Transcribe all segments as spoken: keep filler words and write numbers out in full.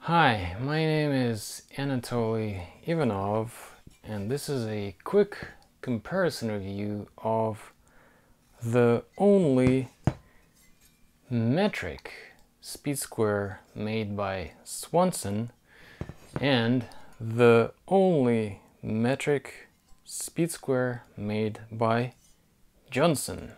Hi, my name is Anatoly Ivanov, and this is a quick comparison review of the only metric speed square made by Swanson and the only metric speed square made by Johnson.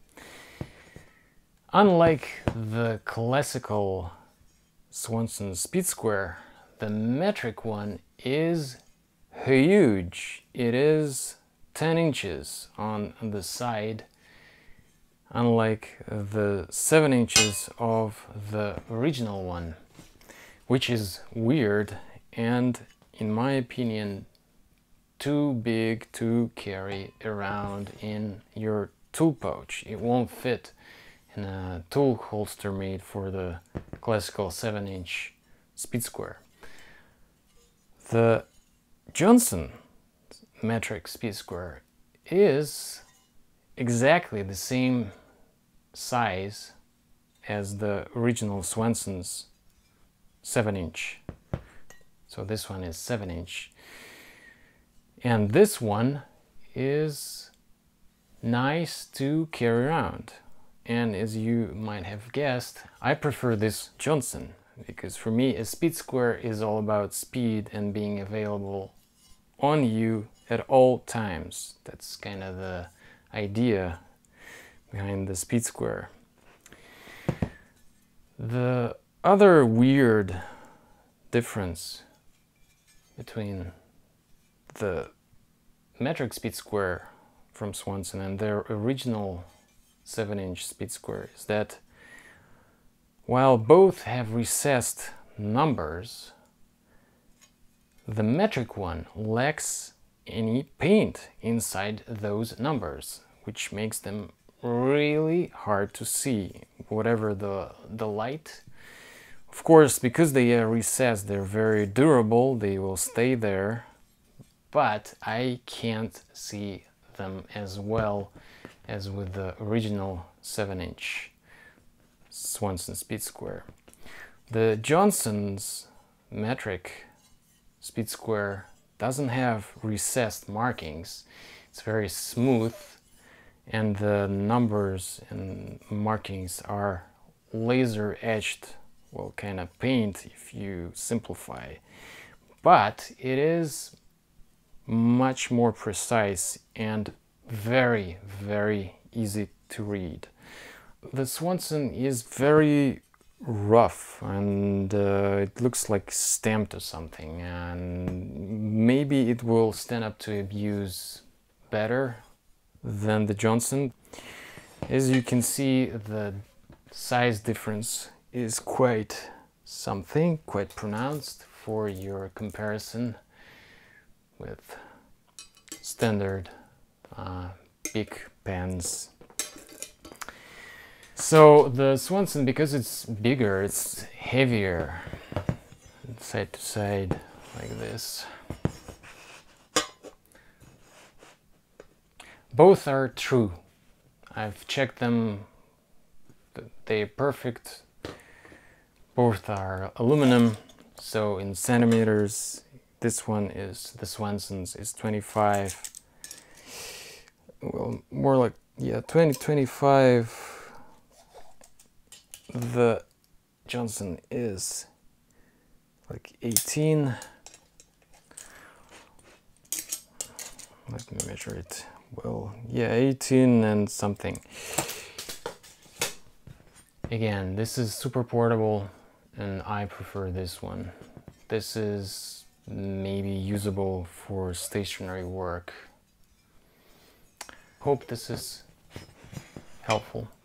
Unlike the classical Swanson speed square, the metric one is huge. It is ten inches on the side, unlike the seven inches of the original one, which is weird and, in my opinion, too big to carry around in your tool pouch. It won't fit in a tool holster made for the classical seven inch speed square. The Johnson metric speed square is exactly the same size as the original Swanson's seven inch. So this one is seven inch. And this one is nice to carry around. And as you might have guessed, I prefer this Johnson, because for me a speed square is all about speed and being available on you at all times. That's kind of the idea behind the speed square. The other weird difference between the metric speed square from Swanson and their original seven inch speed square is that while both have recessed numbers, the metric one lacks any paint inside those numbers, which makes them really hard to see, whatever the, the light. Of course, because they are recessed, they're very durable, they will stay there, but I can't see them as well as with the original seven inch Swanson speed square. The Johnson's metric speed square doesn't have recessed markings. It's very smooth, and the numbers and markings are laser etched, well, kind of paint if you simplify. But it is much more precise and very, very easy to read. The Swanson is very rough and uh, it looks like stamped or something, and maybe it will stand up to abuse better than the Johnson. As you can see, the size difference is quite something, quite pronounced for your comparison with standard Uh, big pens. So the Swanson, because it's bigger, it's heavier, side to side like this. Both are true. I've checked them, they're perfect. Both are aluminum, so in centimeters, this one is, the Swanson's is twenty-five. Well, more like, yeah, twenty, twenty-five. The Johnson is like eighteen. Let me measure it. Well, yeah, eighteen and something. Again, this is super portable and I prefer this one. This is maybe usable for stationary work. Hope this is helpful.